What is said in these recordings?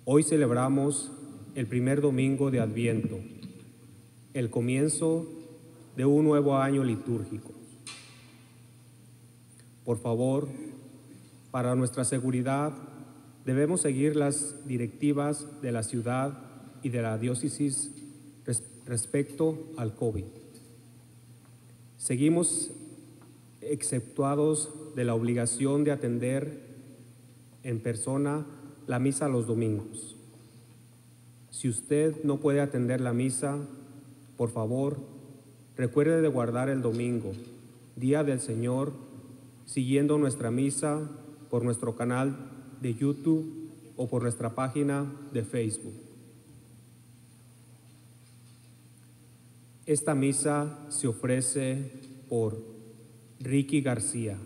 Hoy celebramos el primer domingo de Adviento, el comienzo de un nuevo año litúrgico. Por favor, para nuestra seguridad, debemos seguir las directivas de la ciudad y de la diócesis respecto al COVID. Seguimos exceptuados de la obligación de atender en persona la misa los domingos. Si usted no puede atender la misa, por favor, recuerde de guardar el domingo, Día del Señor, siguiendo nuestra misa por nuestro canal de YouTube o por nuestra página de Facebook. Esta misa se ofrece por Ricky García.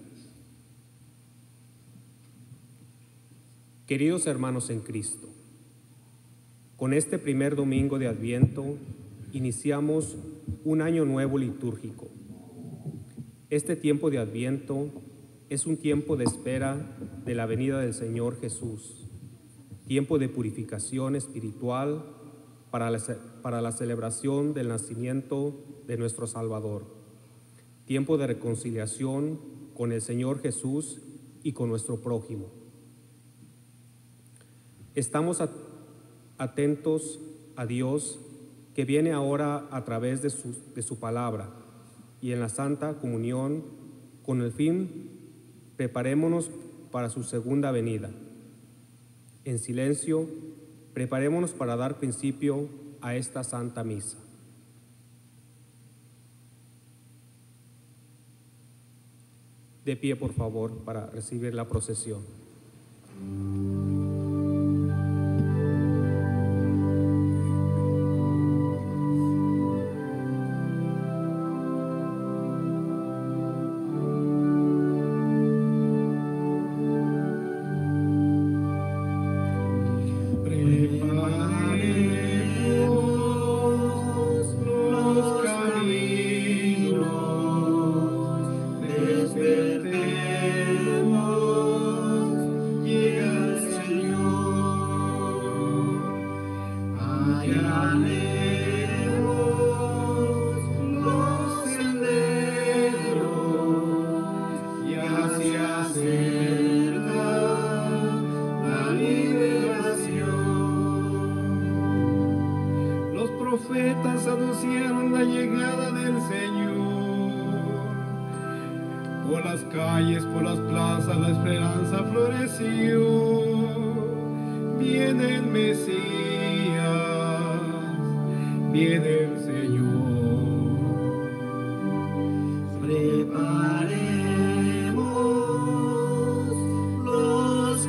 Queridos hermanos en Cristo, con este primer domingo de Adviento iniciamos un año nuevo litúrgico. Este tiempo de Adviento es un tiempo de espera de la venida del Señor Jesús, tiempo de purificación espiritual para la celebración del nacimiento de nuestro Salvador, tiempo de reconciliación con el Señor Jesús y con nuestro prójimo. Estamos atentos a Dios que viene ahora a través de su palabra y en la Santa Comunión con el fin preparémonos para su segunda venida. En silencio, preparémonos para dar principio a esta Santa Misa. De pie, por favor, para recibir la procesión. Anunciaron la llegada del Señor. Por las calles, por las plazas, la esperanza floreció. Viene el Mesías, viene el Señor. Preparemos los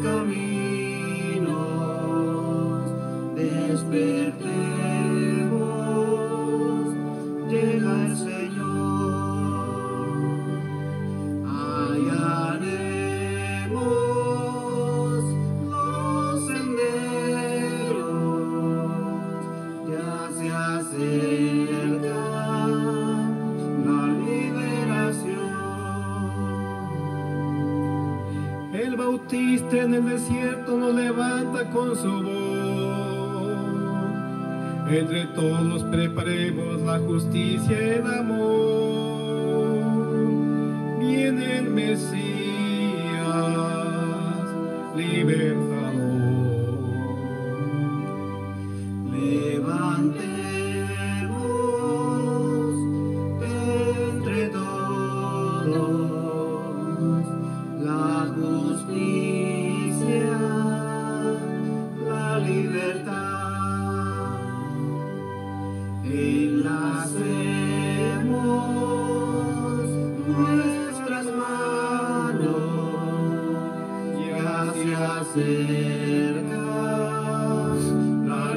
caminos, despertemos. Llega el Señor, hallaremos los senderos, ya se acerca la liberación. El Bautista en el desierto nos levanta con su voz. Entre todos preparemos la justicia y el amor. Viene el Mesías, libertador. Levantemos entre todos la justicia, la libertad. Enlacemos nuestras manos, ya se acerca la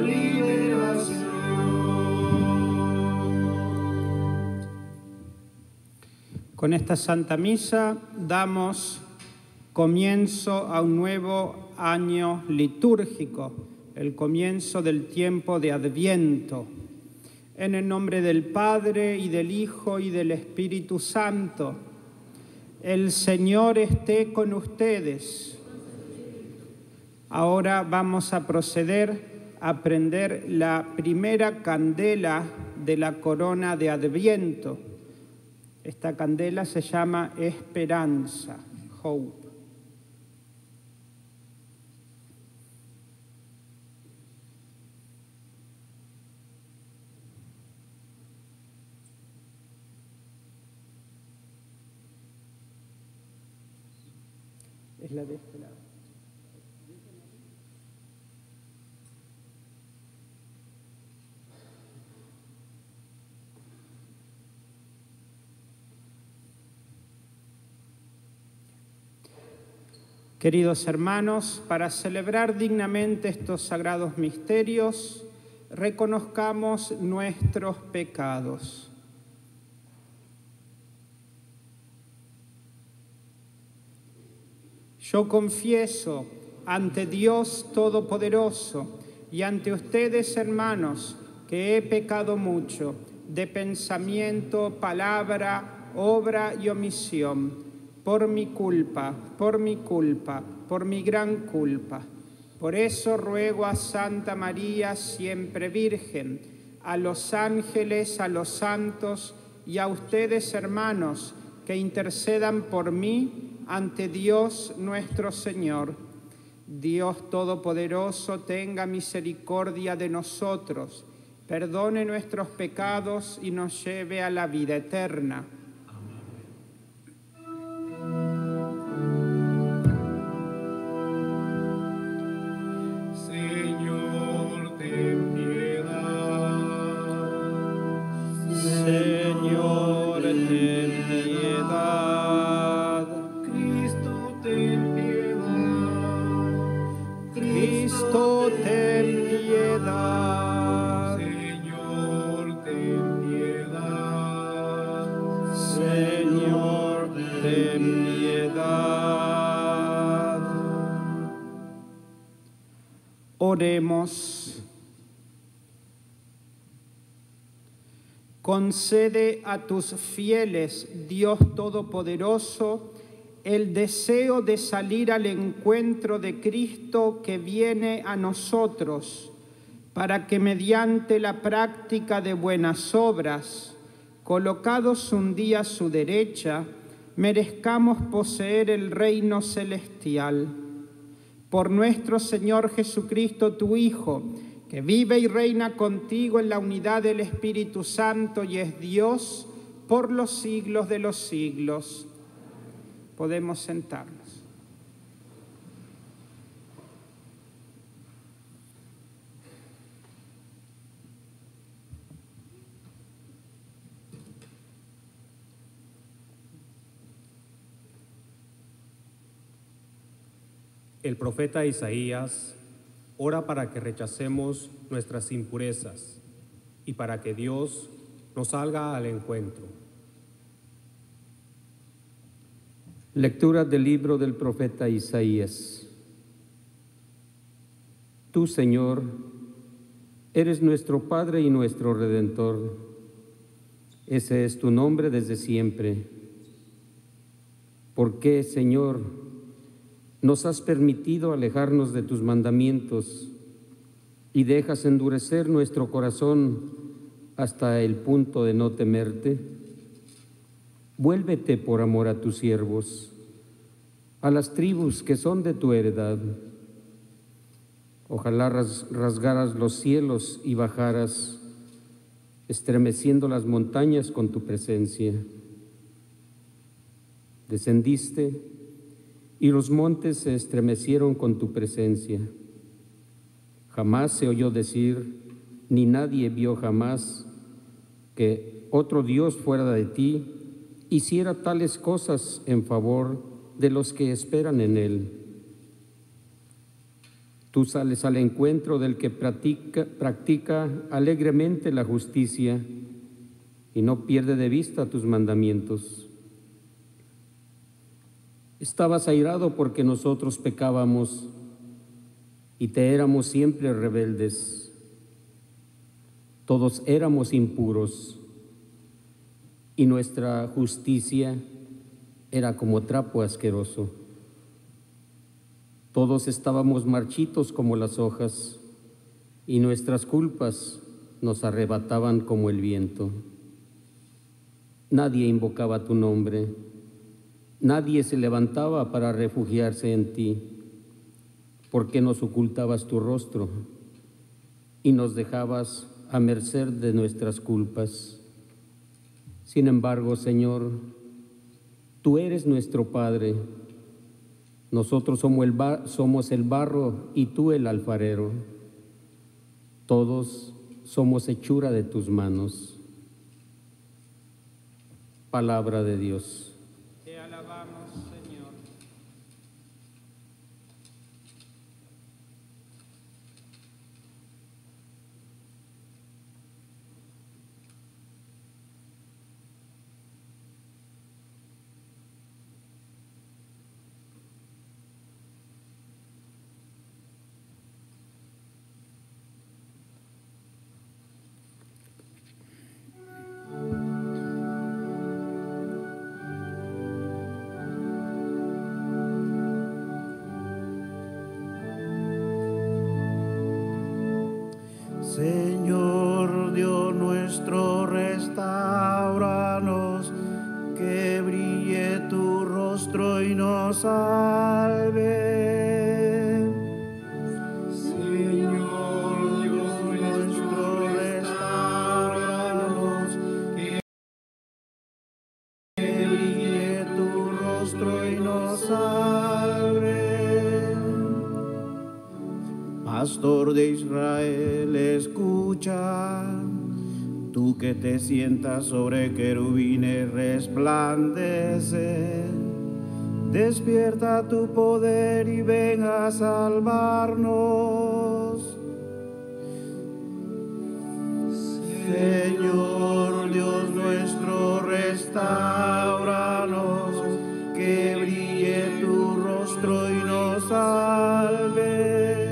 liberación. Con esta Santa Misa damos comienzo a un nuevo año litúrgico, el comienzo del tiempo de Adviento. En el nombre del Padre, y del Hijo, y del Espíritu Santo. El Señor esté con ustedes. Ahora vamos a proceder a prender la primera candela de la corona de Adviento. Esta candela se llama Esperanza, Hope. Es la de este lado. Queridos hermanos, para celebrar dignamente estos sagrados misterios, reconozcamos nuestros pecados. Yo confieso ante Dios Todopoderoso y ante ustedes, hermanos, que he pecado mucho de pensamiento, palabra, obra y omisión, por mi culpa, por mi gran culpa. Por eso ruego a Santa María, siempre Virgen, a los ángeles, a los santos y a ustedes, hermanos, que intercedan por mí ante Dios nuestro Señor. Dios Todopoderoso tenga misericordia de nosotros, perdone nuestros pecados y nos lleve a la vida eterna. Señor, ten piedad. Señor, ten piedad. Cristo, ten piedad. Cristo, ten piedad. Señor, ten piedad. Señor, ten piedad. Oremos. Concede a tus fieles, Dios Todopoderoso, el deseo de salir al encuentro de Cristo que viene a nosotros, para que mediante la práctica de buenas obras, colocados un día a su derecha, merezcamos poseer el reino celestial. Por nuestro Señor Jesucristo, tu Hijo, que vive y reina contigo en la unidad del Espíritu Santo y es Dios por los siglos de los siglos. Podemos sentarnos. El profeta Isaías ora para que rechacemos nuestras impurezas y para que Dios nos salga al encuentro. Lectura del libro del profeta Isaías. Tú, Señor, eres nuestro Padre y nuestro Redentor. Ese es tu nombre desde siempre. ¿Por qué, Señor, nos has permitido alejarnos de tus mandamientos y dejas endurecer nuestro corazón hasta el punto de no temerte? Vuélvete por amor a tus siervos, a las tribus que son de tu heredad. Ojalá rasgaras los cielos y bajaras, estremeciendo las montañas con tu presencia. Descendiste y los montes se estremecieron con tu presencia. Jamás se oyó decir, ni nadie vio jamás, que otro Dios fuera de ti hiciera tales cosas en favor de los que esperan en Él. Tú sales al encuentro del que practica alegremente la justicia y no pierde de vista tus mandamientos. Estabas airado porque nosotros pecábamos y te éramos siempre rebeldes. Todos éramos impuros y nuestra justicia era como trapo asqueroso. Todos estábamos marchitos como las hojas, y nuestras culpas nos arrebataban como el viento. Nadie invocaba tu nombre, nadie se levantaba para refugiarse en ti. ¿Por qué nos ocultabas tu rostro y nos dejabas a merced de nuestras culpas? Sin embargo, Señor, tú eres nuestro Padre. Nosotros somos el barro y tú el alfarero. Todos somos hechura de tus manos. Palabra de Dios. Te alabamos, Señor. Señor Dios nuestro, restauranos, que brille tu rostro y nos salve. Señor Dios nuestro, restauranos, que brille tu rostro y nos salve. Pastor de Israel, escucha, tú que te sientas sobre querubines resplandece. Despierta tu poder y ven a salvarnos. Señor Dios nuestro, restauranos, que brille tu rostro y nos salve.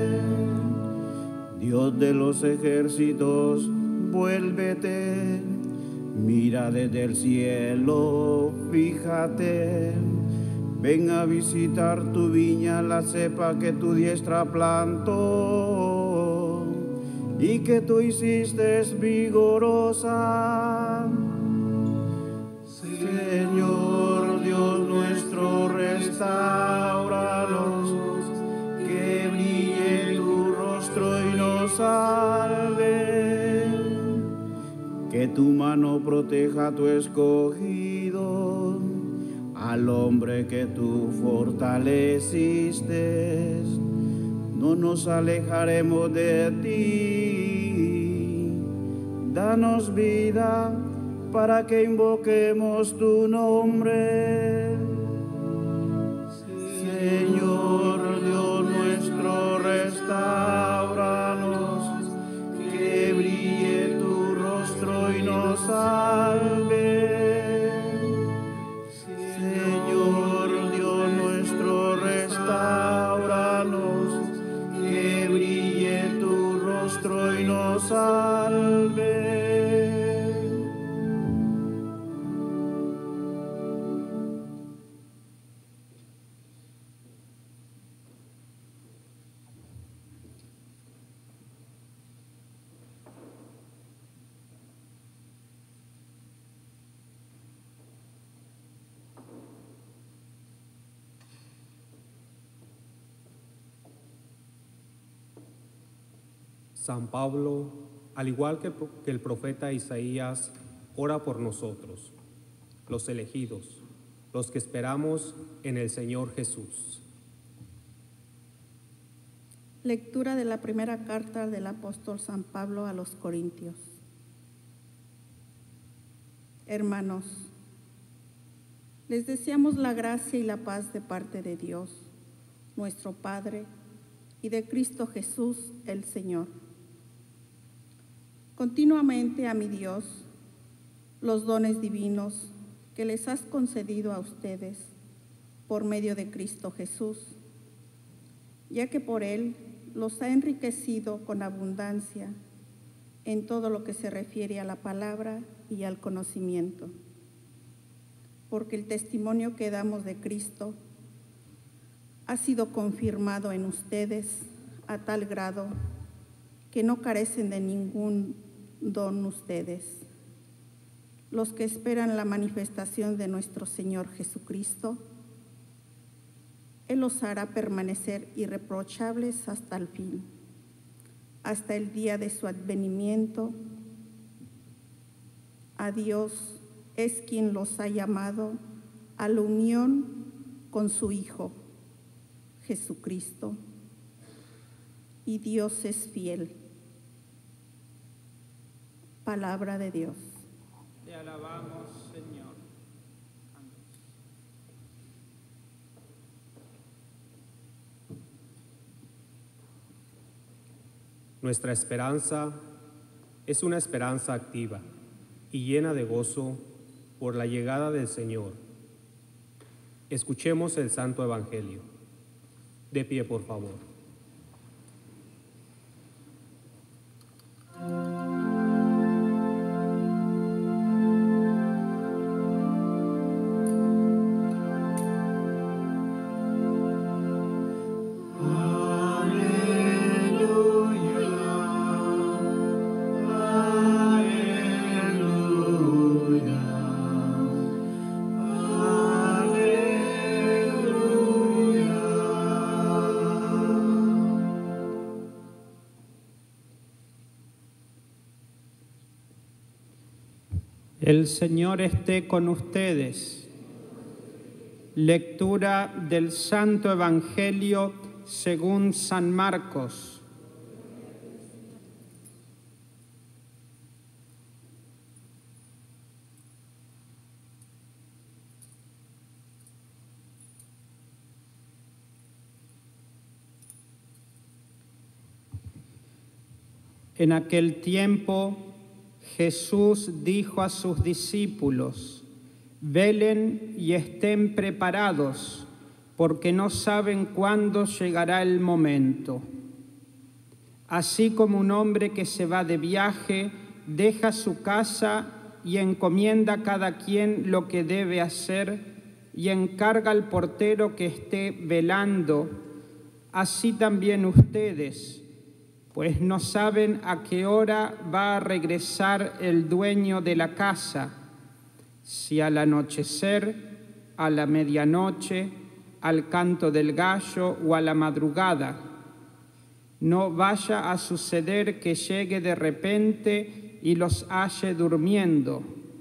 Dios de los ejércitos, vuélvete, mira desde el cielo, fíjate. Ven a visitar tu viña, la cepa que tu diestra plantó y que tú hiciste vigorosa. Señor Dios nuestro, restauranos, que brille tu rostro y nos salve. Que tu mano proteja a tu escogido, al hombre que tú fortaleciste. No nos alejaremos de ti. Danos vida para que invoquemos tu nombre. Señor Dios nuestro, restauranos, que brille tu rostro y nos salve. Señor Dios nuestro, restauranos, que brille tu rostro y nos salve. San Pablo, al igual que el profeta Isaías, ora por nosotros, los elegidos, los que esperamos en el Señor Jesús. Lectura de la primera carta del apóstol San Pablo a los Corintios. Hermanos, les deseamos la gracia y la paz de parte de Dios, nuestro Padre, y de Cristo Jesús, el Señor. Continuamente a mi Dios, los dones divinos que les has concedido a ustedes por medio de Cristo Jesús, ya que por Él los ha enriquecido con abundancia en todo lo que se refiere a la palabra y al conocimiento. Porque el testimonio que damos de Cristo ha sido confirmado en ustedes a tal grado que no carecen de ningún don ustedes, los que esperan la manifestación de nuestro Señor Jesucristo. Él los hará permanecer irreprochables hasta el fin, hasta el día de su advenimiento. A Dios es quien los ha llamado a la unión con su Hijo, Jesucristo, y Dios es fiel. Palabra de Dios. Te alabamos, Señor. Nuestra esperanza es una esperanza activa y llena de gozo por la llegada del Señor. Escuchemos el Santo Evangelio. De pie, por favor. El Señor esté con ustedes. Lectura del Santo Evangelio según San Marcos. En aquel tiempo, Jesús dijo a sus discípulos: velen y estén preparados, porque no saben cuándo llegará el momento. Así como un hombre que se va de viaje deja su casa y encomienda a cada quien lo que debe hacer y encarga al portero que esté velando, así también ustedes, pues no saben a qué hora va a regresar el dueño de la casa, si al anochecer, a la medianoche, al canto del gallo o a la madrugada. No vaya a suceder que llegue de repente y los halle durmiendo.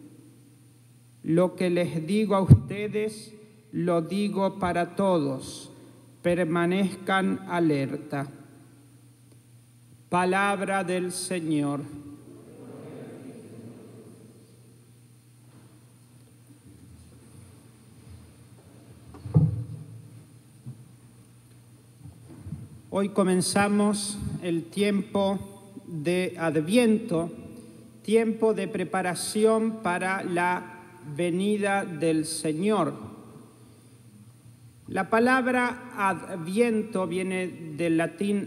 Lo que les digo a ustedes, lo digo para todos: permanezcan alerta. Palabra del Señor. Hoy comenzamos el tiempo de Adviento, tiempo de preparación para la venida del Señor. La palabra Adviento viene del latín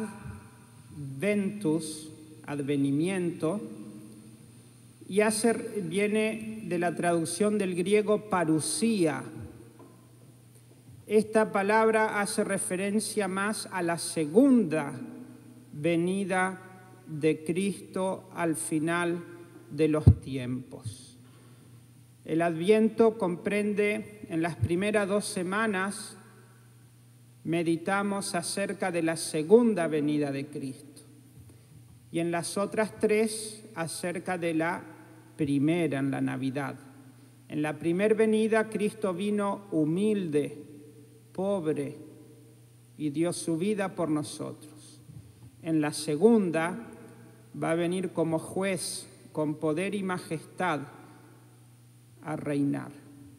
adventus, advenimiento, y viene de la traducción del griego parusía. Esta palabra hace referencia más a la segunda venida de Cristo al final de los tiempos. El Adviento comprende, en las primeras 2 semanas, meditamos acerca de la segunda venida de Cristo, y en las otras 3 acerca de la primera, en la Navidad. En la primera venida Cristo vino humilde, pobre, y dio su vida por nosotros. En la segunda va a venir como juez, con poder y majestad, a reinar.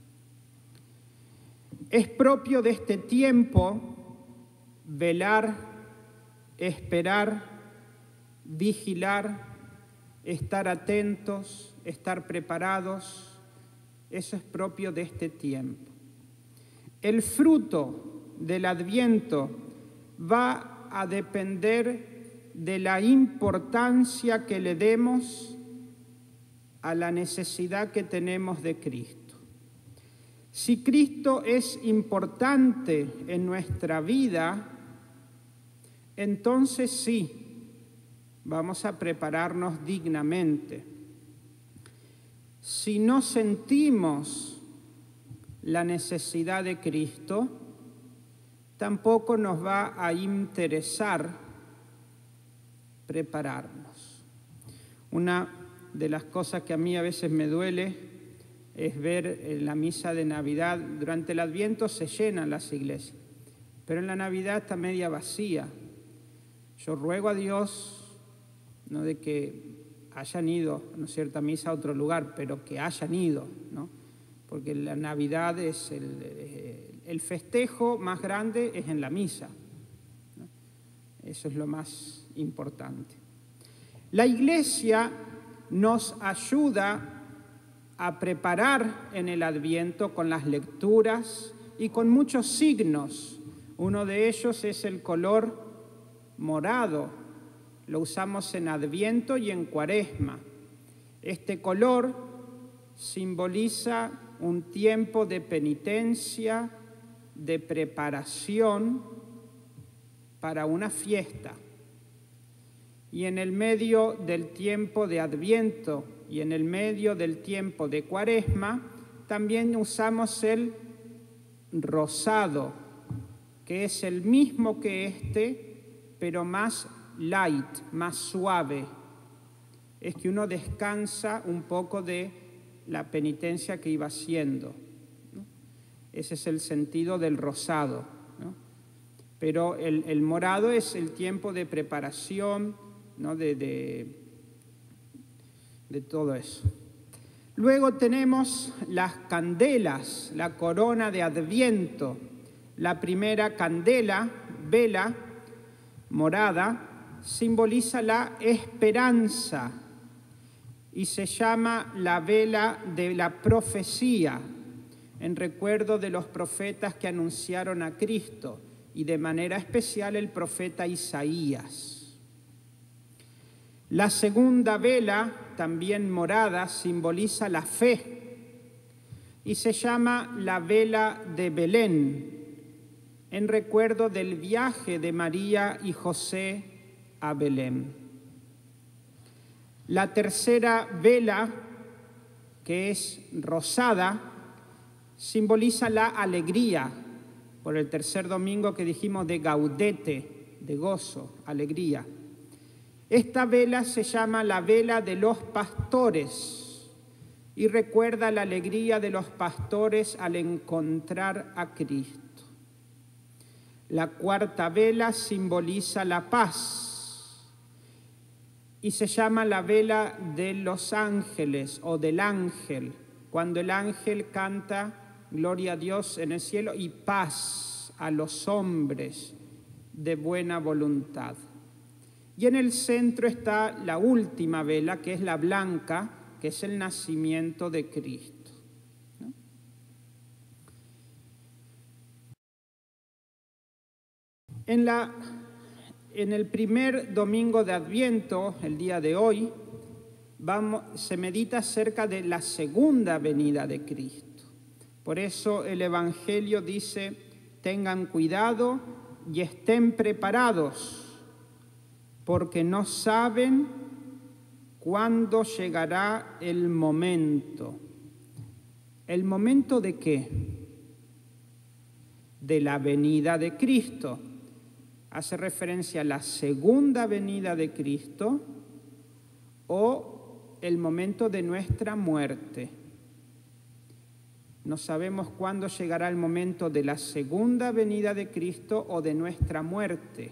Es propio de este tiempo velar, esperar, vigilar, estar atentos, estar preparados. Eso es propio de este tiempo. El fruto del Adviento va a depender de la importancia que le demos a la necesidad que tenemos de Cristo. Si Cristo es importante en nuestra vida, entonces sí, vamos a prepararnos dignamente. Si no sentimos la necesidad de Cristo, tampoco nos va a interesar prepararnos. Una de las cosas que a mí a veces me duele es ver en la misa de Navidad, durante el Adviento se llenan las iglesias, pero en la Navidad está media vacía. Yo ruego a Dios, no de que hayan ido, ¿no es cierto?, a misa a otro lugar, pero que hayan ido, ¿no? Porque la Navidad es el festejo más grande es en la misa, ¿no? Eso es lo más importante. La Iglesia nos ayuda a preparar en el Adviento con las lecturas y con muchos signos. Uno de ellos es el color morado. Lo usamos en Adviento y en Cuaresma. Este color simboliza un tiempo de penitencia, de preparación para una fiesta. Y en el medio del tiempo de Adviento y en el medio del tiempo de Cuaresma, también usamos el rosado, que es el mismo que este, pero más light, más suave. Es que uno descansa un poco de la penitencia que iba haciendo, ¿no? Ese es el sentido del rosado, ¿no? Pero el morado es el tiempo de preparación, ¿no? de todo eso. Luego tenemos las candelas, la corona de Adviento. La primera candela, vela morada, simboliza la esperanza y se llama la vela de la profecía, en recuerdo de los profetas que anunciaron a Cristo y de manera especial el profeta Isaías. La segunda vela, también morada, simboliza la fe y se llama la vela de Belén, en recuerdo del viaje de María y José a Belén. La tercera vela, que es rosada, simboliza la alegría, por el tercer domingo que dijimos de gaudete, de gozo, alegría. Esta vela se llama la vela de los pastores y recuerda la alegría de los pastores al encontrar a Cristo. La cuarta vela simboliza la paz y se llama la vela de los ángeles o del ángel, cuando el ángel canta gloria a Dios en el cielo y paz a los hombres de buena voluntad. Y en el centro está la última vela, que es la blanca, que es el nacimiento de Cristo, ¿no? En el primer domingo de Adviento, el día de hoy, se medita acerca de la segunda venida de Cristo. Por eso el Evangelio dice, tengan cuidado y estén preparados, porque no saben cuándo llegará el momento. ¿El momento de qué? De la venida de Cristo. Hace referencia a la segunda venida de Cristo o el momento de nuestra muerte. No sabemos cuándo llegará el momento de la segunda venida de Cristo o de nuestra muerte.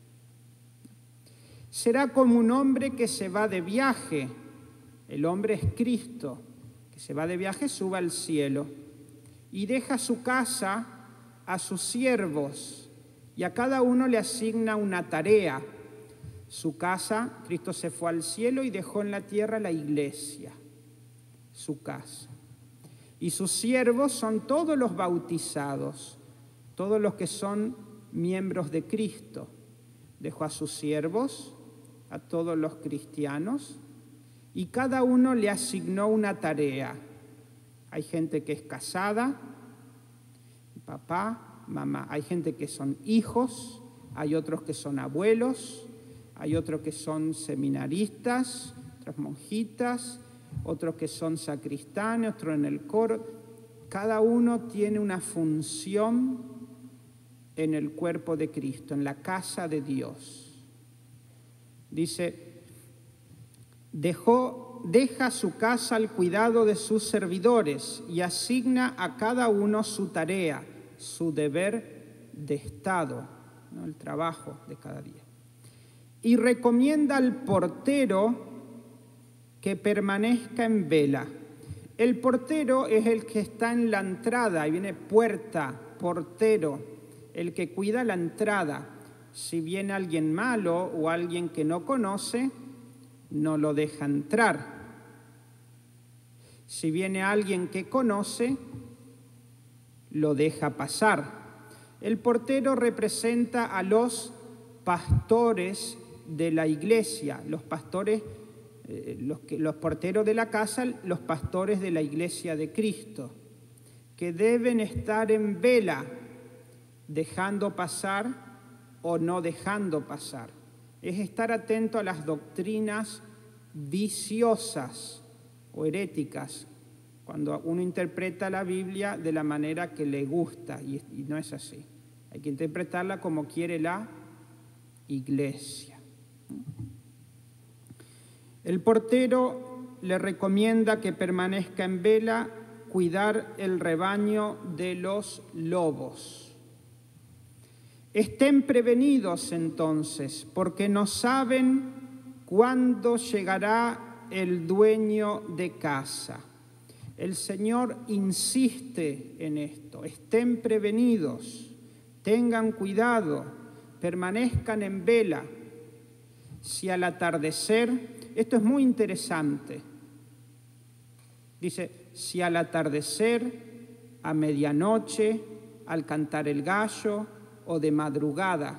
Será como un hombre que se va de viaje. El hombre es Cristo, que se va de viaje, sube al cielo y deja su casa a sus siervos y a cada uno le asigna una tarea. Su casa, Cristo se fue al cielo y dejó en la tierra la iglesia, su casa. Y sus siervos son todos los bautizados, todos los que son miembros de Cristo. Dejó a sus siervos, a todos los cristianos, y cada uno le asignó una tarea. Hay gente que es casada, papá, mamá. Hay gente que son hijos, hay otros que son abuelos, hay otros que son seminaristas, otras monjitas, otros que son sacristanes, otros en el coro. Cada uno tiene una función en el cuerpo de Cristo, en la casa de Dios. Dice, deja su casa al cuidado de sus servidores y asigna a cada uno su tarea, su deber de Estado, ¿no? El trabajo de cada día. Y recomienda al portero que permanezca en vela. El portero es el que está en la entrada, ahí viene puerta, portero, el que cuida la entrada. Si viene alguien malo o alguien que no conoce, no lo deja entrar. Si viene alguien que conoce, lo deja pasar. El portero representa a los pastores de la iglesia, los pastores, los porteros de la casa, los pastores de la iglesia de Cristo, que deben estar en vela, dejando pasar o no dejando pasar. Es estar atento a las doctrinas viciosas o heréticas, cuando uno interpreta la Biblia de la manera que le gusta, y no es así. Hay que interpretarla como quiere la iglesia. El portero le recomienda que permanezca en vela, cuidar el rebaño de los lobos. Estén prevenidos entonces, porque no saben cuándo llegará el dueño de casa. El Señor insiste en esto. Estén prevenidos, tengan cuidado, permanezcan en vela. Si al atardecer, esto es muy interesante, dice, si al atardecer, a medianoche, al cantar el gallo o de madrugada.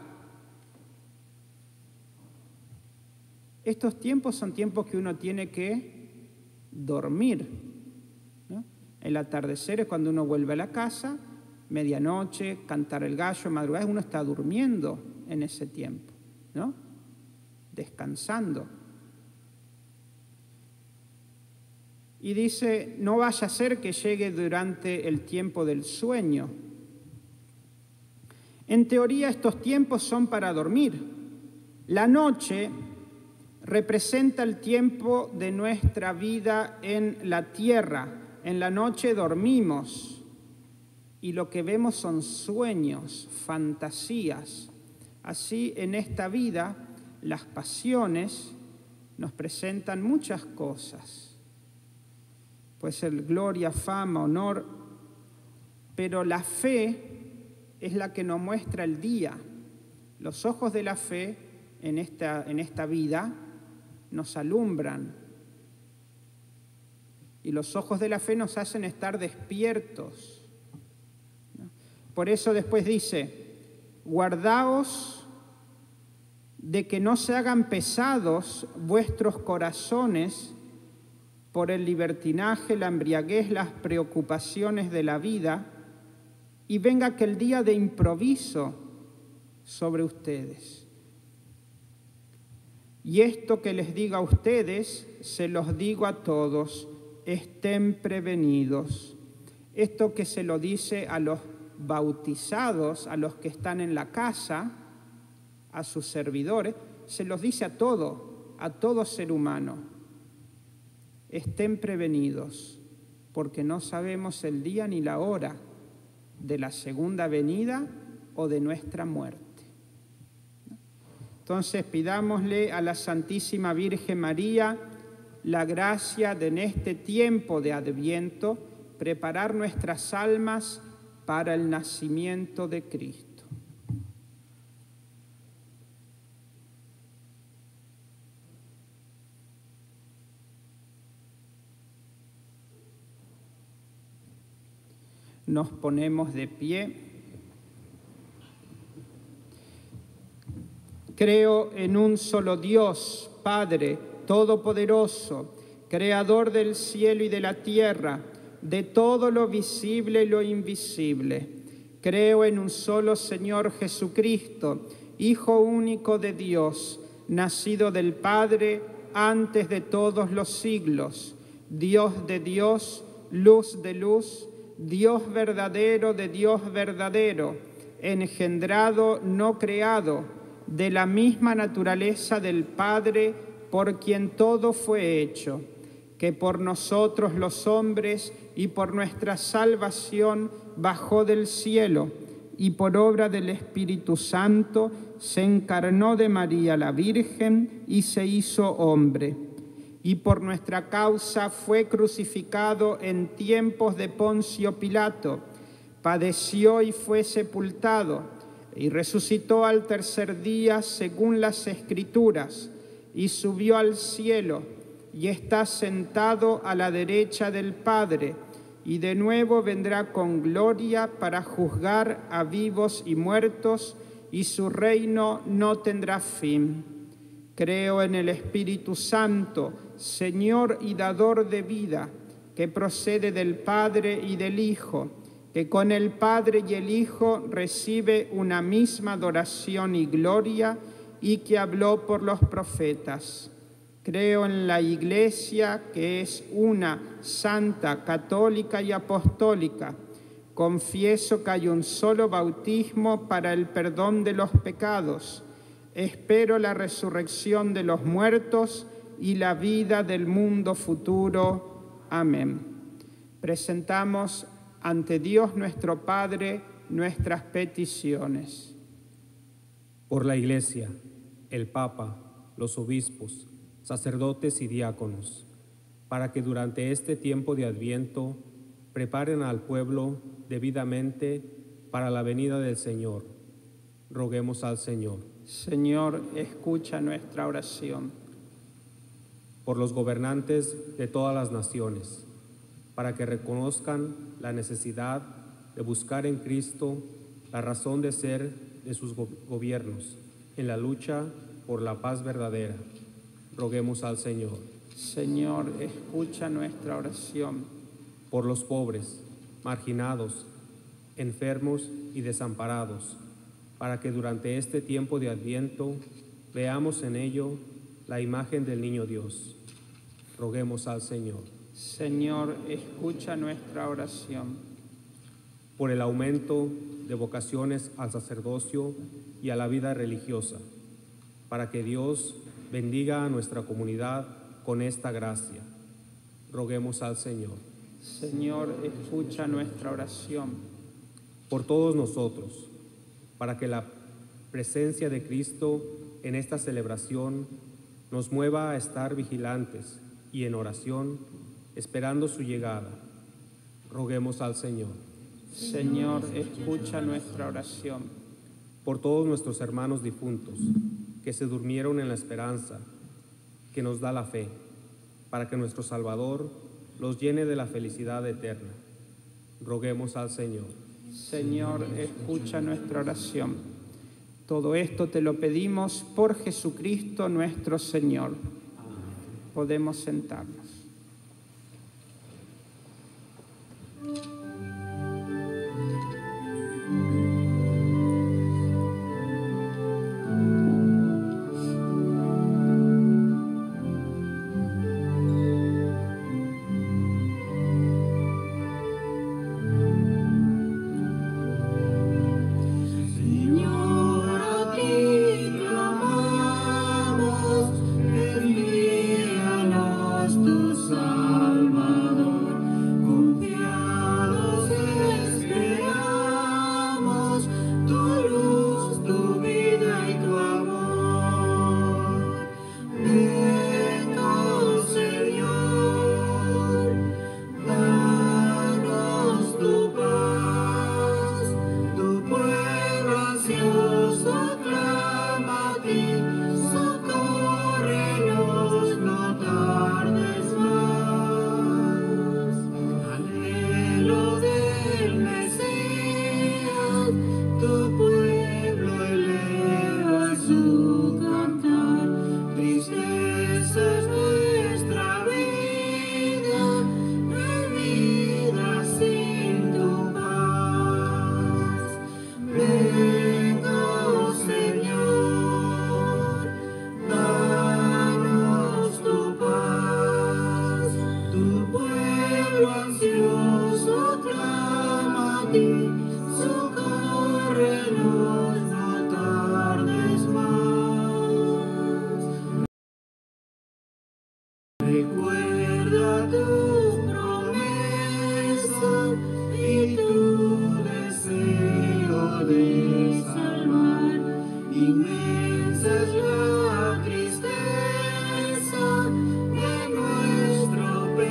Estos tiempos son tiempos que uno tiene que dormir, ¿no? El atardecer es cuando uno vuelve a la casa, medianoche, cantar el gallo, madrugada, uno está durmiendo en ese tiempo, ¿no? Descansando. Y dice, no vaya a ser que llegue durante el tiempo del sueño. En teoría estos tiempos son para dormir. La noche representa el tiempo de nuestra vida en la tierra. En la noche dormimos y lo que vemos son sueños, fantasías. Así en esta vida las pasiones nos presentan muchas cosas. Puede ser gloria, fama, honor, pero la fe es la que nos muestra el día. Los ojos de la fe en esta vida nos alumbran y los ojos de la fe nos hacen estar despiertos, ¿no? Por eso después dice, guardaos de que no se hagan pesados vuestros corazones por el libertinaje, la embriaguez, las preocupaciones de la vida, y venga aquel día de improviso sobre ustedes. Y esto que les digo a ustedes, se los digo a todos, estén prevenidos. Esto que se lo dice a los bautizados, a los que están en la casa, a sus servidores, se los dice a todo ser humano. Estén prevenidos, porque no sabemos el día ni la hora de la segunda venida o de nuestra muerte. Entonces pidámosle a la Santísima Virgen María la gracia de en este tiempo de Adviento preparar nuestras almas para el nacimiento de Cristo. Nos ponemos de pie. Creo en un solo Dios, Padre Todopoderoso, Creador del cielo y de la tierra, de todo lo visible y lo invisible. Creo en un solo Señor Jesucristo, Hijo único de Dios, nacido del Padre antes de todos los siglos, Dios de Dios, luz de luz, Dios verdadero de Dios verdadero, engendrado, no creado, de la misma naturaleza del Padre, por quien todo fue hecho, que por nosotros los hombres y por nuestra salvación bajó del cielo, y por obra del Espíritu Santo se encarnó de María la Virgen y se hizo hombre. Y por nuestra causa fue crucificado en tiempos de Poncio Pilato, padeció y fue sepultado, y resucitó al tercer día según las Escrituras, y subió al cielo, y está sentado a la derecha del Padre, y de nuevo vendrá con gloria para juzgar a vivos y muertos, y su reino no tendrá fin. Creo en el Espíritu Santo, Señor y dador de vida, que procede del Padre y del Hijo, que con el Padre y el Hijo recibe una misma adoración y gloria, y que habló por los profetas. Creo en la Iglesia, que es una, santa, católica y apostólica. Confieso que hay un solo bautismo para el perdón de los pecados. Espero la resurrección de los muertos y la vida del mundo futuro. Amén. Presentamos ante Dios nuestro Padre nuestras peticiones. Por la Iglesia, el Papa, los obispos, sacerdotes y diáconos, para que durante este tiempo de Adviento preparen al pueblo debidamente para la venida del Señor. Roguemos al Señor. Señor, escucha nuestra oración. Por los gobernantes de todas las naciones, para que reconozcan la necesidad de buscar en Cristo la razón de ser de sus gobiernos en la lucha por la paz verdadera. Roguemos al Señor. Señor, escucha nuestra oración. Por los pobres, marginados, enfermos y desamparados, para que durante este tiempo de Adviento veamos en ello la imagen del Niño Dios. Roguemos al Señor. Señor, escucha nuestra oración. Por el aumento de vocaciones al sacerdocio y a la vida religiosa, para que Dios bendiga a nuestra comunidad con esta gracia. Roguemos al Señor. Señor, escucha nuestra oración. Por todos nosotros, para que la presencia de Cristo en esta celebración nos mueva a estar vigilantes y en oración, esperando su llegada. Roguemos al Señor. Señor, escucha nuestra oración. Por todos nuestros hermanos difuntos, que se durmieron en la esperanza que nos da la fe, para que nuestro Salvador los llene de la felicidad eterna. Roguemos al Señor. Señor, escucha nuestra oración. Todo esto te lo pedimos por Jesucristo nuestro Señor. Podemos sentarnos. Envíanos tu Salvador, confiado ti, socórrenos, no tardes más. Recuerda tu promesa y tu deseo de salvar. Inmensa es la tristeza de nuestro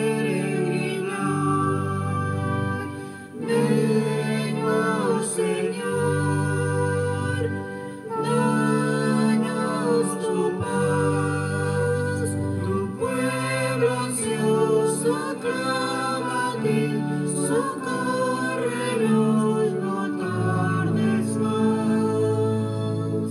peregrinar. Ven, oh Señor, danos tu paz. Tu pueblo ansioso clama a ti, socórrenos, no tardes más.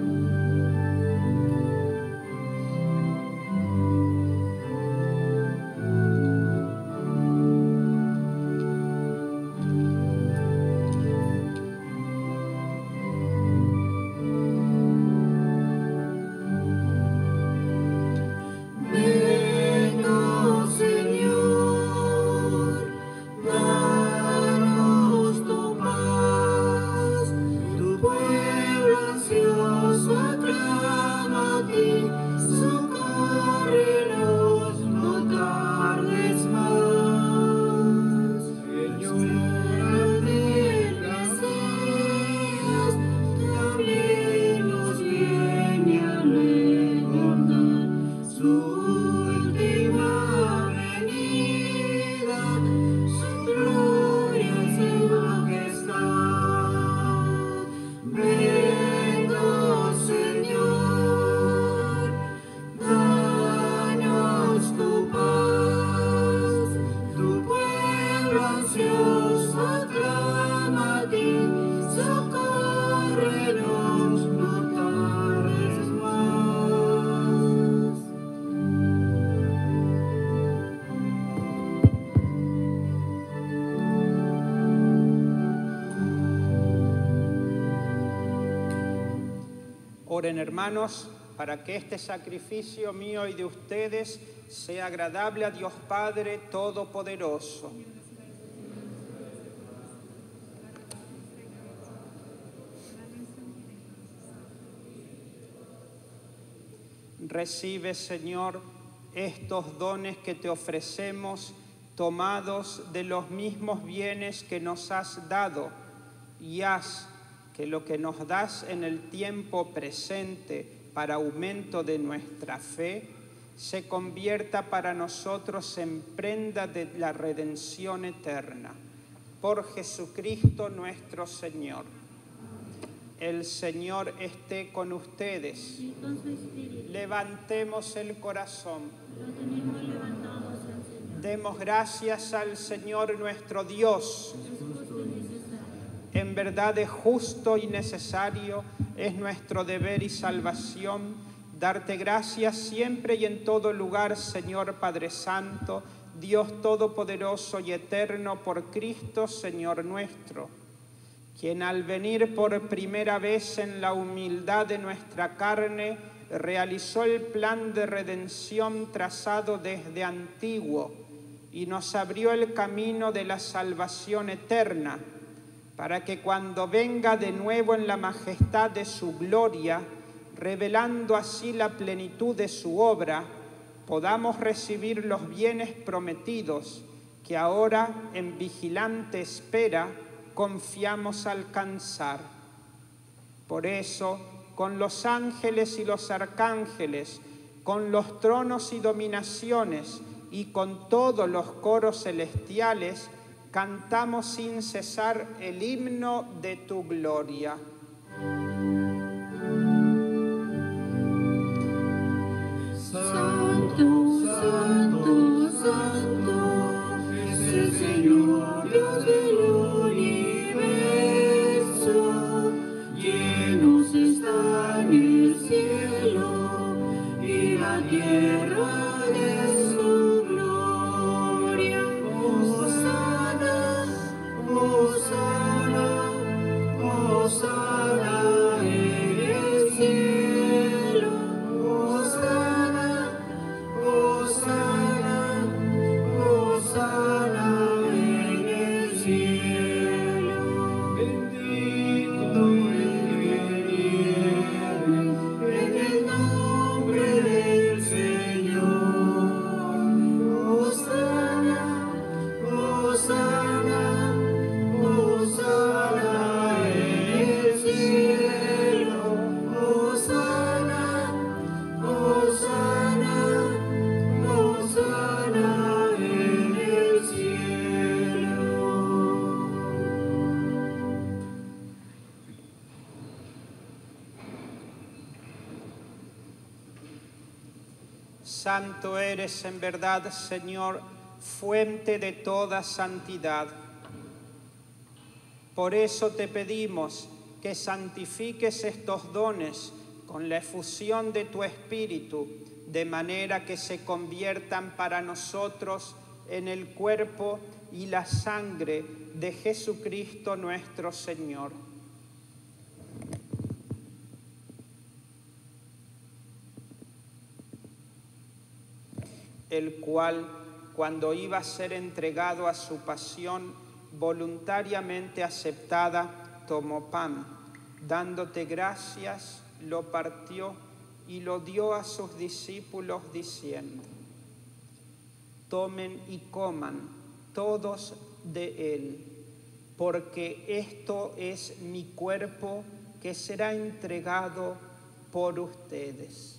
Ven, oh Señor, danos tu paz. Tu pueblo ansioso aclama a ti, socórrenos, no tardes más. Señor, de deseas, también nos viene a recordar su última venida, su gloria y su majestad. Ven, oh Señor, danos tu paz. Tu pueblo ansioso aclama a ti, socórrenos, no tardes más. Oren, hermanos, para que este sacrificio mío y de ustedes sea agradable a Dios Padre Todopoderoso. Recibe, Señor, estos dones que te ofrecemos, tomados de los mismos bienes que nos has dado, y haz que lo que nos das en el tiempo presente para aumento de nuestra fe, se convierta para nosotros en prenda de la redención eterna. Por Jesucristo nuestro Señor. El Señor esté con ustedes. Y con su espíritu. Levantemos el corazón. Lo tenemos levantado hacia el Señor. Demos gracias al Señor nuestro Dios. Es justo y necesario. En verdad es justo y necesario, es nuestro deber y salvación, darte gracias siempre y en todo lugar, Señor Padre Santo, Dios Todopoderoso y Eterno, por Cristo, Señor nuestro, quien al venir por primera vez en la humildad de nuestra carne, realizó el plan de redención trazado desde antiguo y nos abrió el camino de la salvación eterna, para que cuando venga de nuevo en la majestad de su gloria, revelando así la plenitud de su obra, podamos recibir los bienes prometidos que ahora en vigilante espera confiamos alcanzar. Por eso, con los ángeles y los arcángeles, con los tronos y dominaciones y con todos los coros celestiales, cantamos sin cesar el himno de tu gloria. Santo, santo, santo, es el Señor Dios del universo. Llenos están el cielo y la tierra de su gloria. Hosana, hosana, hosana en el cielo. Hosana, hosana, hosana en el cielo. Santo eres en verdad, Señor, fuente de toda santidad. Por eso te pedimos que santifiques estos dones con la efusión de tu Espíritu, de manera que se conviertan para nosotros en el cuerpo y la sangre de Jesucristo nuestro Señor. El cual, cuando iba a ser entregado a su pasión, voluntariamente aceptada, tomó pan, dándote gracias, lo partió y lo dio a sus discípulos diciendo: tomen y coman todos de él, porque esto es mi cuerpo que será entregado por ustedes.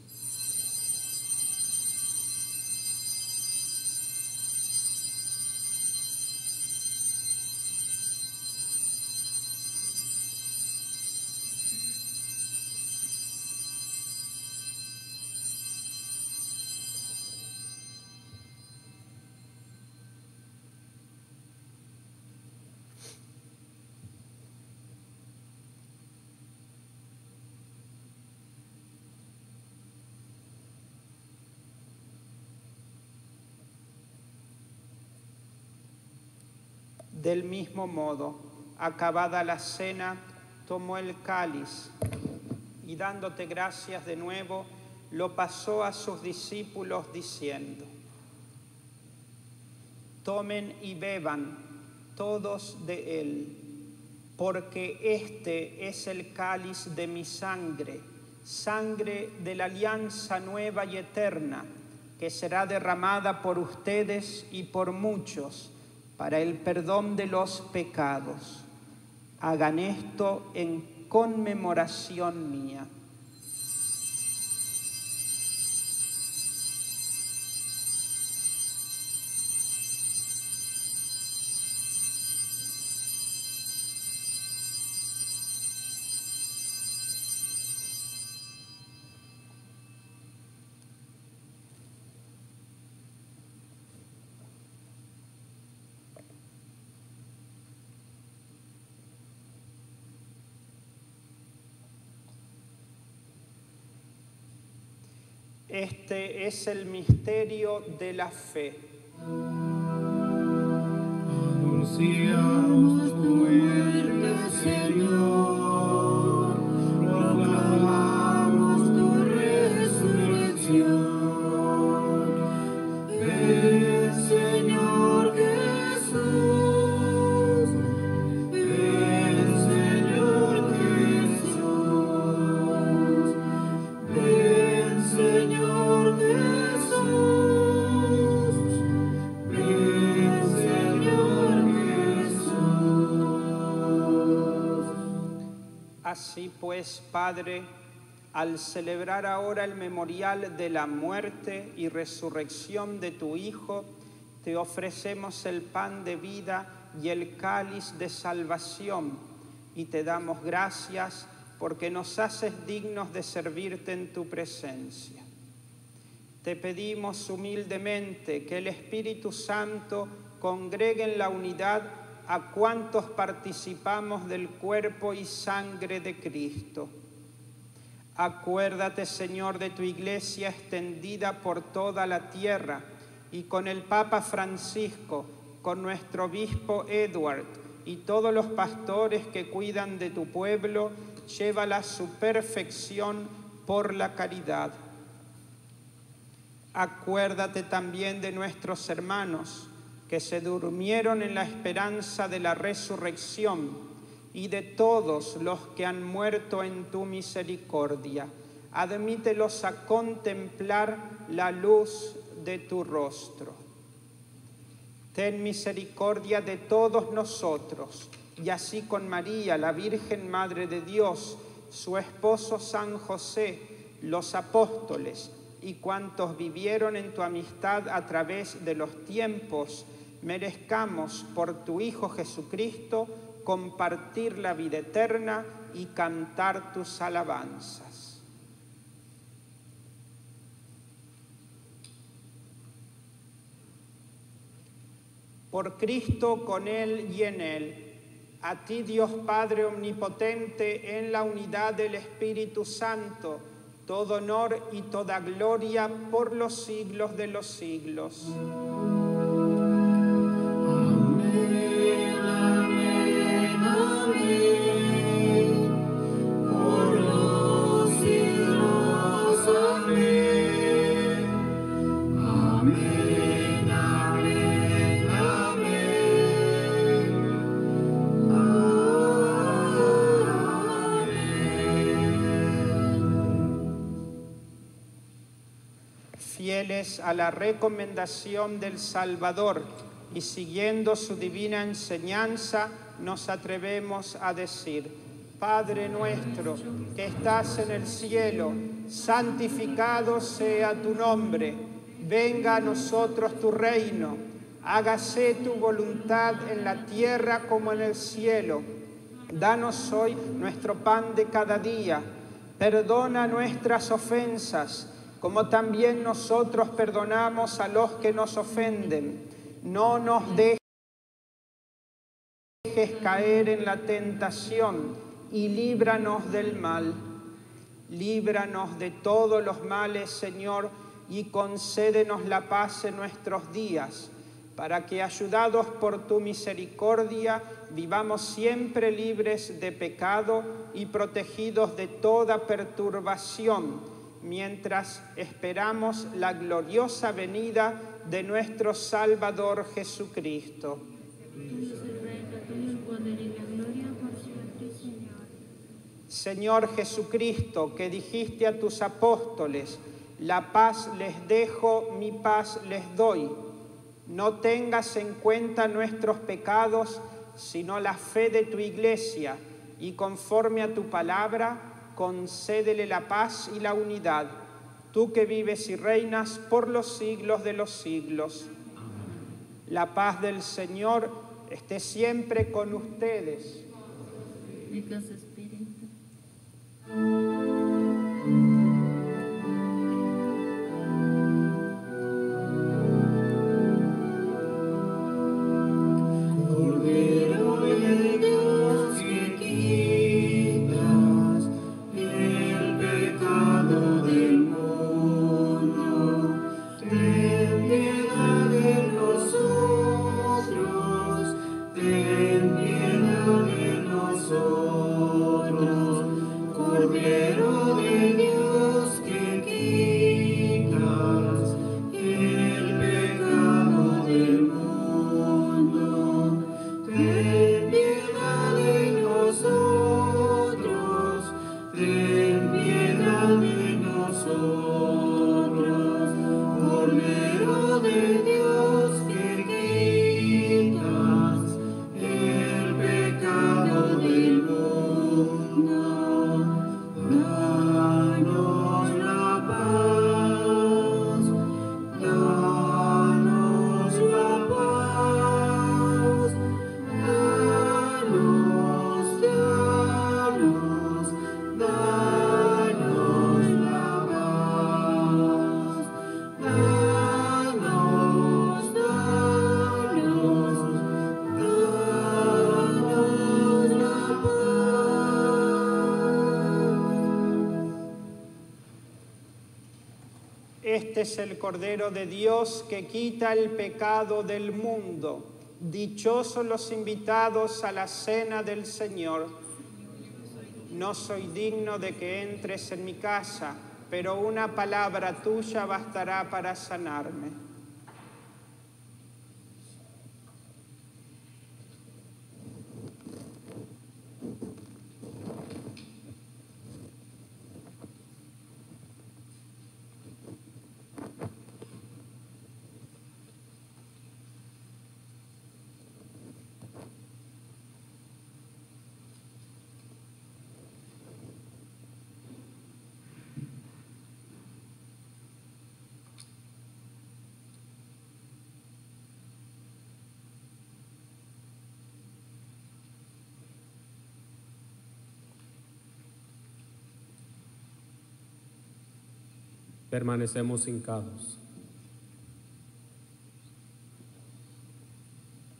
Del mismo modo, acabada la cena, tomó el cáliz y dándote gracias de nuevo, lo pasó a sus discípulos diciendo: tomen y beban todos de él, porque este es el cáliz de mi sangre, sangre de la alianza nueva y eterna, que será derramada por ustedes y por muchos para el perdón de los pecados. Hagan esto en conmemoración mía. Este es el misterio de la fe. Anunciamos tu muerte, Señor, proclamamos tu resurrección. Ven, Señor Jesús, ven, Señor Jesús, ven, Señor Jesús, ven, Señor Jesús. Así pues, Padre, al celebrar ahora el memorial de la muerte y resurrección de tu Hijo, te ofrecemos el pan de vida y el cáliz de salvación, y te damos gracias porque nos haces dignos de servirte en tu presencia. Te pedimos humildemente que el Espíritu Santo congregue en la unidad a cuantos participamos del cuerpo y sangre de Cristo. Acuérdate, Señor, de tu Iglesia extendida por toda la tierra y con el Papa Francisco, con nuestro obispo Edward y todos los pastores que cuidan de tu pueblo, llévala a su perfección por la caridad. Acuérdate también de nuestros hermanos que se durmieron en la esperanza de la resurrección y de todos los que han muerto en tu misericordia. Admítelos a contemplar la luz de tu rostro. Ten misericordia de todos nosotros, y así con María, la Virgen Madre de Dios, su esposo San José, los apóstoles y cuantos vivieron en tu amistad a través de los tiempos, merezcamos por tu Hijo Jesucristo compartir la vida eterna y cantar tus alabanzas. Por Cristo, con Él y en Él. A ti, Dios Padre Omnipotente, en la unidad del Espíritu Santo, todo honor y toda gloria por los siglos de los siglos. Amén, amén, amén. Por los siglos, amén. Amén, amén, amén. Fieles a la recomendación del Salvador y siguiendo su divina enseñanza, nos atrevemos a decir: Padre nuestro que estás en el cielo, santificado sea tu nombre. Venga a nosotros tu reino. Hágase tu voluntad en la tierra como en el cielo. Danos hoy nuestro pan de cada día. Perdona nuestras ofensas, como también nosotros perdonamos a los que nos ofenden. No nos dejes caer en la tentación y líbranos del mal. Líbranos de todos los males, Señor, y concédenos la paz en nuestros días, para que, ayudados por tu misericordia, vivamos siempre libres de pecado y protegidos de toda perturbación, mientras esperamos la gloriosa venida de nuestro Salvador Jesucristo. Tuyo es el reino, tuyo el poder y la gloria por siempre, Señor. Señor Jesucristo, que dijiste a tus apóstoles: la paz les dejo, mi paz les doy. No tengas en cuenta nuestros pecados, sino la fe de tu Iglesia, y conforme a tu palabra, concédele la paz y la unidad. Tú que vives y reinas por los siglos de los siglos. La paz del Señor esté siempre con ustedes. Y con su espíritu. Cordero de Dios que quitas el pecado del mundo, ten piedad de nosotros, ten piedad de nosotros. Cordero de Dios que quitas el pecado del mundo, ten piedad de nosotros, ten piedad de nosotros. Cordero de Dios que quitas el pecado del mundo, danos la paz, danos la paz, danos, danos, danos la paz, danos, danos, danos la paz. Este es el Cordero de Dios que quita el pecado del mundo. Dichosos los invitados a la cena del Señor. No soy digno de que entres en mi casa, pero una palabra tuya bastará para sanarme. Permanecemos hincados.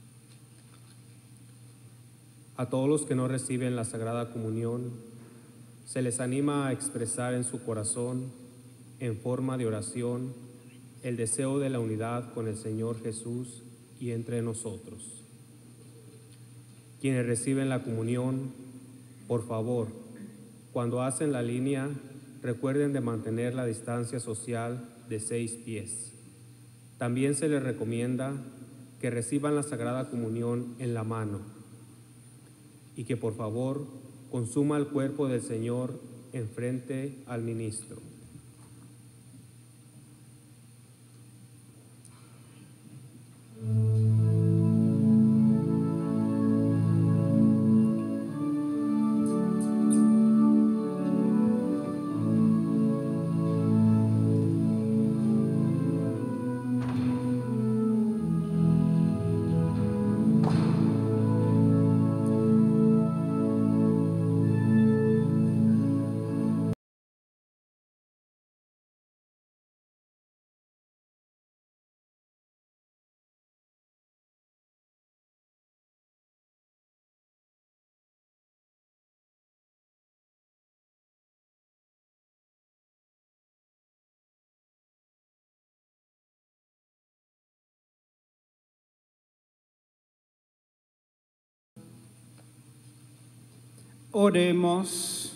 A todos los que no reciben la Sagrada Comunión, se les anima a expresar en su corazón, en forma de oración, el deseo de la unidad con el Señor Jesús y entre nosotros. Quienes reciben la comunión, por favor, cuando hacen la línea, recuerden de mantener la distancia social de 6 pies. También se les recomienda que reciban la Sagrada Comunión en la mano y que por favor consuma el cuerpo del Señor en frente al ministro. Oremos.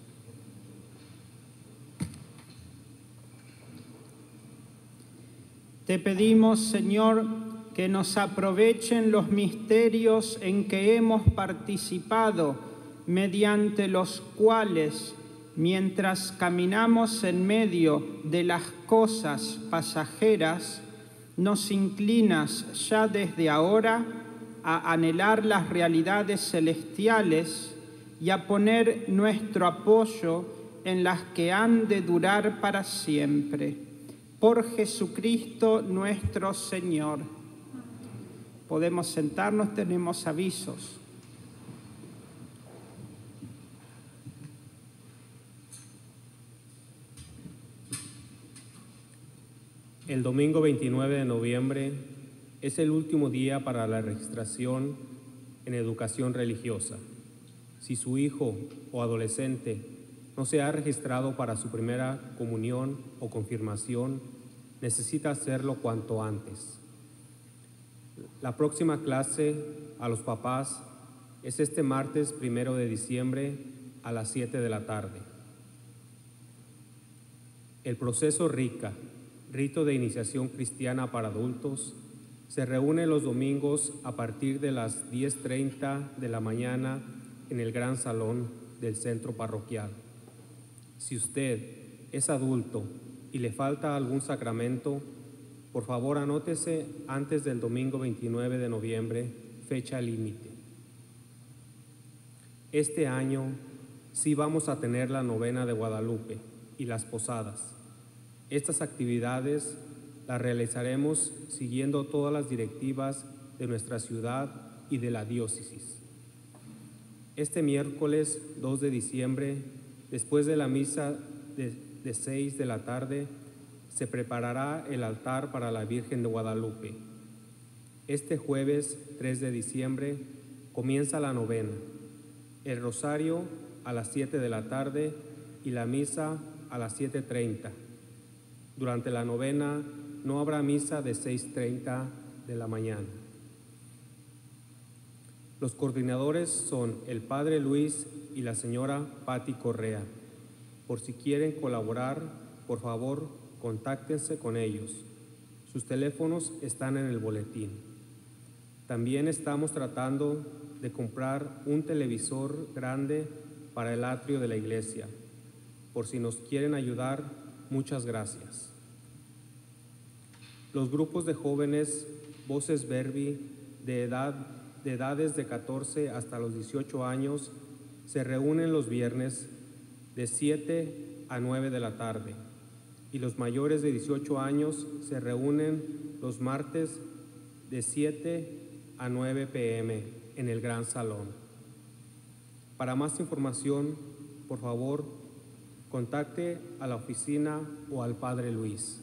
Te pedimos, Señor, que nos aprovechen los misterios en que hemos participado, mediante los cuales, mientras caminamos en medio de las cosas pasajeras, nos inclinas ya desde ahora a anhelar las realidades celestiales y a poner nuestro apoyo en las que han de durar para siempre. Por Jesucristo nuestro Señor. Podemos sentarnos, tenemos avisos. El domingo 29 de noviembre es el último día para la registración en educación religiosa. Si su hijo o adolescente no se ha registrado para su primera comunión o confirmación, necesita hacerlo cuanto antes. La próxima clase a los papás es este martes 1 de diciembre a las 7 de la tarde. El proceso RICA, Rito de Iniciación Cristiana para Adultos, se reúne los domingos a partir de las 10:30 de la mañana en el gran salón del centro parroquial. Si usted es adulto y le falta algún sacramento, por favor anótese antes del domingo 29 de noviembre, fecha límite. Este año sí vamos a tener la novena de Guadalupe y las posadas. Estas actividades las realizaremos siguiendo todas las directivas de nuestra ciudad y de la diócesis. Este miércoles 2 de diciembre, después de la misa de 6 de la tarde, se preparará el altar para la Virgen de Guadalupe. Este jueves 3 de diciembre comienza la novena, el rosario a las 7 de la tarde y la misa a las 7:30. Durante la novena no habrá misa de 6:30 de la mañana. Los coordinadores son el Padre Luis y la señora Patti Correa. Por si quieren colaborar, por favor, contáctense con ellos. Sus teléfonos están en el boletín. También estamos tratando de comprar un televisor grande para el atrio de la iglesia. Por si nos quieren ayudar, muchas gracias. Los grupos de jóvenes Voces Verbi de edades de 14 hasta los 18 años se reúnen los viernes de 7 a 9 de la tarde y los mayores de 18 años se reúnen los martes de 7 a 9 p.m. en el Gran Salón. Para más información, por favor, contacte a la oficina o al Padre Luis.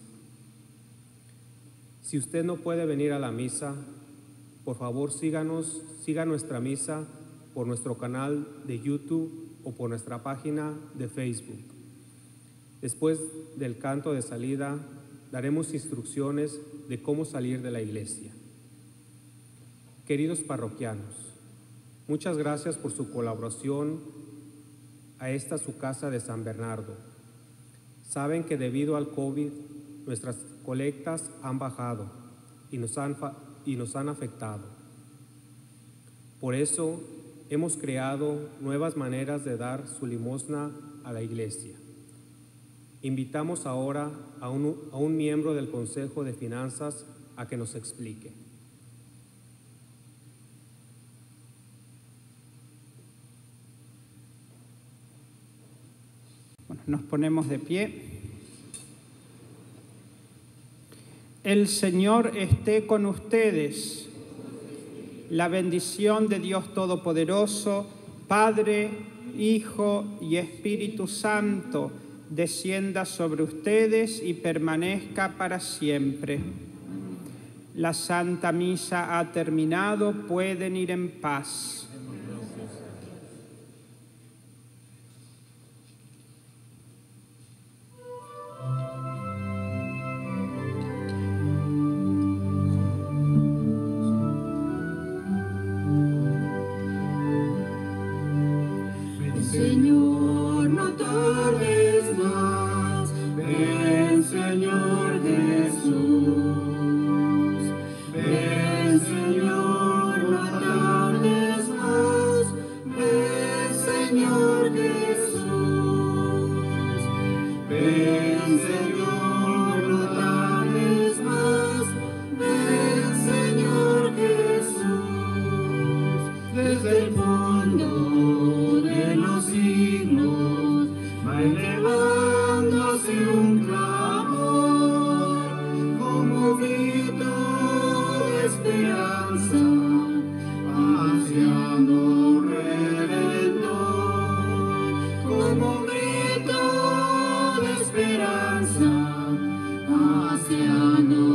Si usted no puede venir a la misa, por favor siga nuestra misa por nuestro canal de YouTube o por nuestra página de Facebook. Después del canto de salida, daremos instrucciones de cómo salir de la iglesia. Queridos parroquianos, muchas gracias por su colaboración a esta su casa de San Bernardo. Saben que debido al COVID, nuestras colectas han bajado y nos han afectado. Por eso, hemos creado nuevas maneras de dar su limosna a la iglesia. Invitamos ahora a un miembro del Consejo de Finanzas a que nos explique. Bueno, nos ponemos de pie. El Señor esté con ustedes. La bendición de Dios Todopoderoso, Padre, Hijo y Espíritu Santo, descienda sobre ustedes y permanezca para siempre. La Santa Misa ha terminado, pueden ir en paz. Señor, no tardes más, ven Señor Jesús. Ven Señor, no tardes más, ven Señor Jesús. Ven Señor, no tardes más, ven Señor Jesús. Desde el fondo de los siglos va elevándose un clamor como grito de esperanza hacia nuestro Redentor, como grito de esperanza hacia nuestro